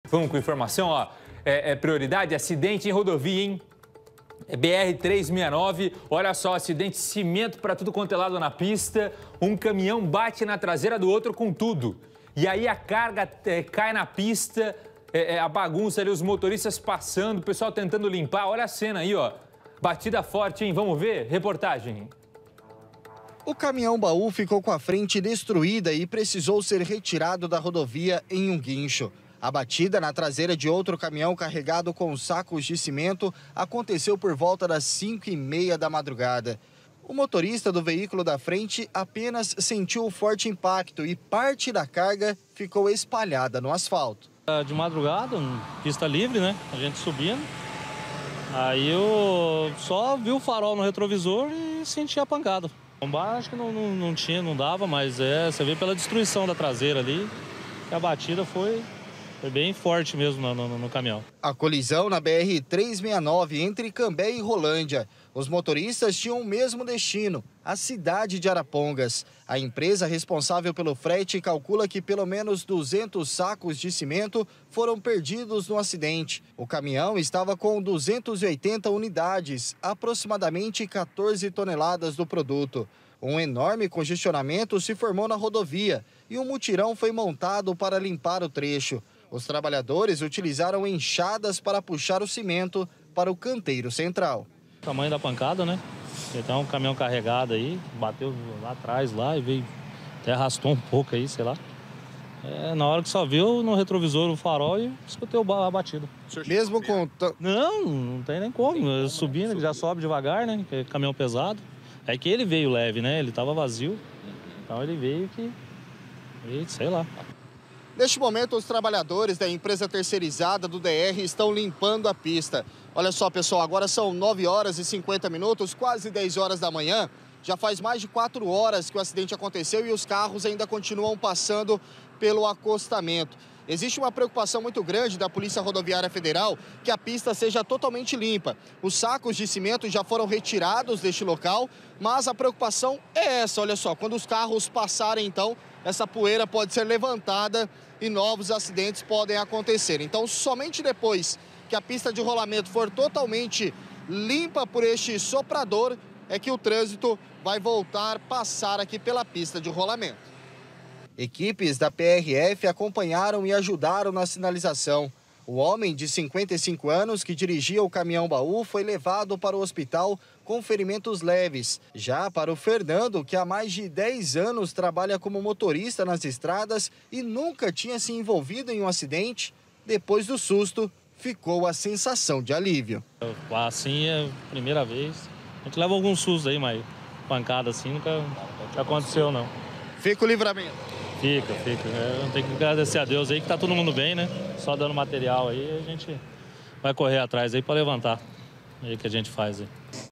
Vamos com informação, ó. Prioridade, acidente em rodovia, hein? BR-369, olha só, acidente, cimento para tudo quanto é lado na pista. Um caminhão bate na traseira do outro com tudo. E aí a carga cai na pista, a bagunça ali, os motoristas passando, o pessoal tentando limpar. Olha a cena aí, ó. Batida forte, hein? Vamos ver? Reportagem. O caminhão-baú ficou com a frente destruída e precisou ser retirado da rodovia em um guincho. A batida na traseira de outro caminhão carregado com sacos de cimento aconteceu por volta das 5h30 da madrugada. O motorista do veículo da frente apenas sentiu o forte impacto e parte da carga ficou espalhada no asfalto. De madrugada, pista livre, né? A gente subindo. Aí eu só vi o farol no retrovisor e senti a pancada. Bombar acho que não tinha, não dava, mas você vê pela destruição da traseira ali, que a batida foi bem forte mesmo no caminhão. A colisão na BR-369 entre Cambé e Rolândia. Os motoristas tinham o mesmo destino, a cidade de Arapongas. A empresa responsável pelo frete calcula que pelo menos 200 sacos de cimento foram perdidos no acidente. O caminhão estava com 280 unidades, aproximadamente 14 toneladas do produto. Um enorme congestionamento se formou na rodovia e um mutirão foi montado para limpar o trecho. Os trabalhadores utilizaram enxadas para puxar o cimento para o canteiro central. O tamanho da pancada, né? Então um caminhão carregado aí, bateu lá atrás lá e veio, até arrastou um pouco aí, sei lá. Na hora que só viu no retrovisor o farol e escutei a batida. Mesmo com... Não tem nem como. Subindo, ele já sobe devagar, né? Que é caminhão pesado. É que ele veio leve, né? Ele estava vazio. Então ele veio que... sei lá. Neste momento, os trabalhadores da empresa terceirizada do DR estão limpando a pista. Olha só, pessoal, agora são 9h50, quase 10 horas da manhã. Já faz mais de 4 horas que o acidente aconteceu e os carros ainda continuam passando pelo acostamento. Existe uma preocupação muito grande da Polícia Rodoviária Federal que a pista seja totalmente limpa. Os sacos de cimento já foram retirados deste local, mas a preocupação é essa, olha só, quando os carros passarem, então, essa poeira pode ser levantada e novos acidentes podem acontecer. Então, somente depois que a pista de rolamento for totalmente limpa por este soprador, é que o trânsito vai voltar a passar aqui pela pista de rolamento. Equipes da PRF acompanharam e ajudaram na sinalização. O homem de 55 anos que dirigia o caminhão-baú foi levado para o hospital com ferimentos leves. Já para o Fernando, que há mais de 10 anos trabalha como motorista nas estradas e nunca tinha se envolvido em um acidente, depois do susto, ficou a sensação de alívio. Assim é a primeira vez. A gente leva alguns sustos aí, mas pancada assim nunca aconteceu, não. Fica o livramento. Fica. Eu tenho que agradecer a Deus aí que tá todo mundo bem, né? Só dando material aí, a gente vai correr atrás aí para levantar. É aí que a gente faz aí.